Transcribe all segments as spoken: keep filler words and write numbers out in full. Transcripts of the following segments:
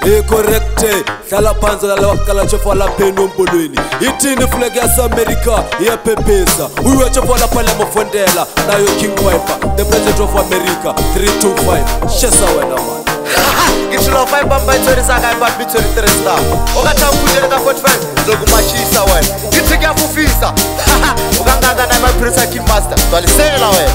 e correcte hlala phansi la wakala chofa la pheno mbolweni ithini flag ya America iyaphephesa uyiwacho la phale mofondela nayo King Wiper the president of America three two five shesa wena man ngishilo five bamba itsori saka ipa bitsori three star okatha ukujela ka forty-five zokumashisa wena ngithi kuyafufisa ukangaka na my prince King Master twalisela wena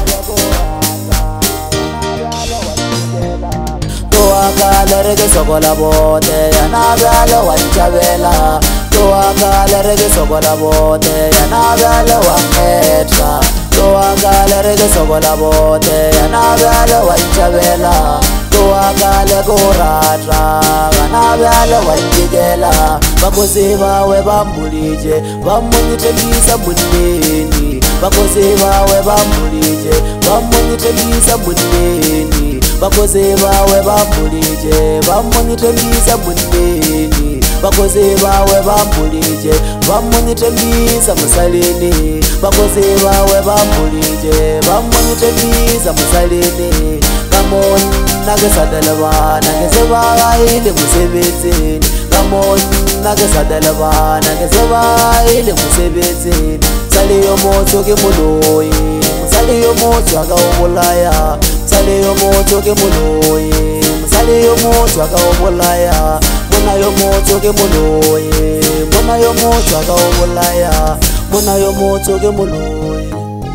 Toakala rege sokola bote yanabala wanchabela Toakala rege sokola bote yanabala wametra Toakala rege sokola bote yanabala wanchabela Toakala goratra yanabala wanjigela Bakozi bawe bambulije bamunyitelisa muneni Bakozi bawe bambulije bamunyitelisa muneni Bakozi bawe bambulije bamunyitelisa muneni Bakozi bawe bambulije bamunyitelisa musalini Bakozi bawe bambulije bamunyitelisa musalini Kamon nagesadalabana ngesebaile musebenzini Kamon nagesadalabana ngesebaile musebenzini Saliyo moto ke muloyi Saliyo moto akawulaya Saliyo moto ke muloyi Saliyo moto akawulaya Mona yo moto ke muloyi Mona yo moto akawulaya Mona yo moto ke muloyi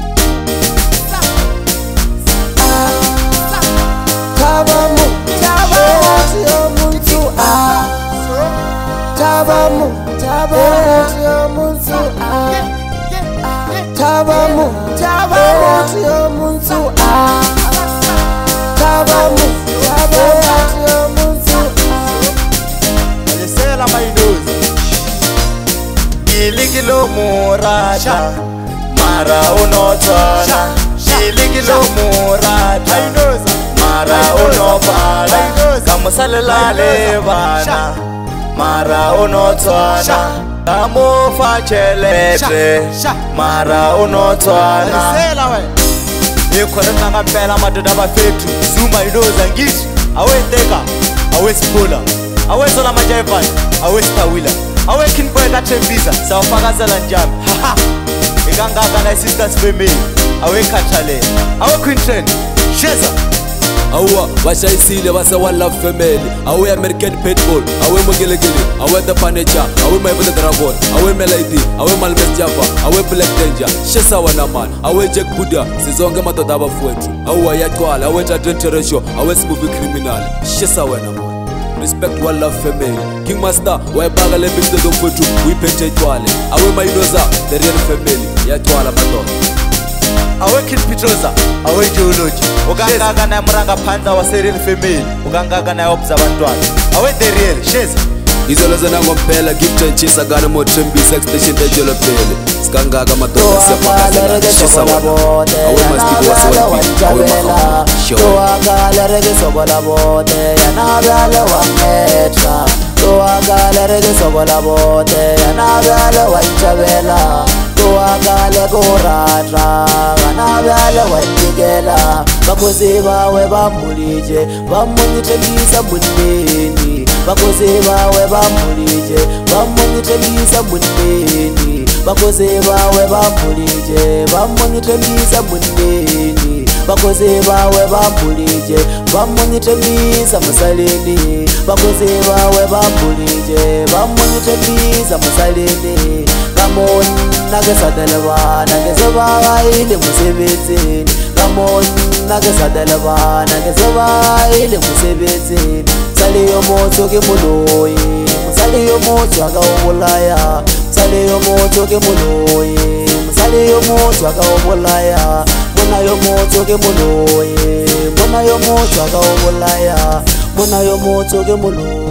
Tabamu Tabamu yo muntu ah Tabamu Tabamu yo muntu ah Tabamu Tabamu yo muntu ah Tabamu Tabamu yo muntu ah alisela my nose ilikilo murata mara unotona ilikilo murata mara unopala kamusalela lebana mara unotona Amofa chelete mara unotwana Yekhona ngapela madoda abafethu Zuma inoza ngithi aweteka awesipula awezola majayivani awesipawila awekin boy kaThembisa sawafakazela njani haha ikangaka na sisters family awekhathale awe Queen Trend Sheza Awa bashayisile basa one love family awe American Pitbull awe Mogelegele awe the Panecha awe my brother Dragon awe Melody awe Malmes Java awe Black Danger shesa wana man awe Jack Buddha sizonke madoda abafowethu awe yaqwala awe Jadrente Ratio awe Smoothie Criminal shesa wana man respect one love family King Master wayebaka le big dodo mfowethu uyiphethe iqwale awe Mayinoza the real family yaqwala madoda awe Kid Petroza awe Geology ukangaka na mranga phanza wa serial family ukangaka na obza abantwana awe the real Sheza izolozana ngomphela gift and cheese agana mo Thembisa extension ejolo phele sikangaka madoda siyapakazela shisa wana awe mastiko wasiwa awe mahamba Toakala rege sokola bote yanabala wametra Toakala rege sokola bote yanabala wanchabela Toakala goratra yanabala wanjigela Bakozi bawe bambulije bamunyitelisa muneni Bakozi bawe bambulije bamunyitelisa muneni Bakozi bawe bambulije bamunyitelisa muneni Bakozi bawe bambulije bamunyitelisa musalini Bakozi bawe bambulije bamunyitelisa musalini Kamon nagesadalabana ngesebaile musebenzini Kamon nagesadalabana ngesebaile musebenzini Saliyo moto ke muloyi Saliyo moto akawulaya Saliyo moto ke muloyi Saliyo moto akawulaya Mona yo moto ke muloyi Mona yo moto akawulaya Mona yo moto ke muloyi